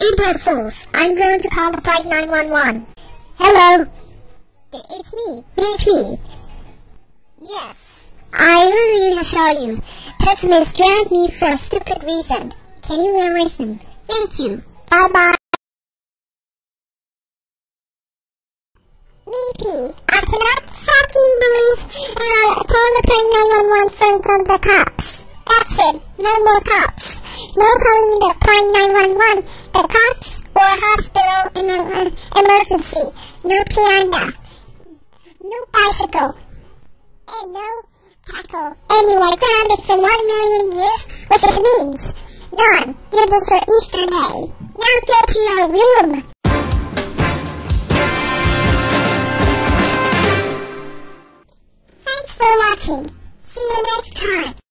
April Fools, I'm going to call the Pride 911. Hello. It's me, BP. Yes. I really need to show you. Pessimism dragged me for a stupid reason. Can you listen? Thank you. Bye-bye. BP, I cannot fucking believe call the Pride 911 phone from the cops. That's it. No more cops. No calling the Pride 911. The cops or hospital in an emergency. No piano. No bicycle. And no tackle. And you are grounded for 1 million years, which just means none. You're just for Easter Day. Now get to your room. Thanks for watching. See you next time.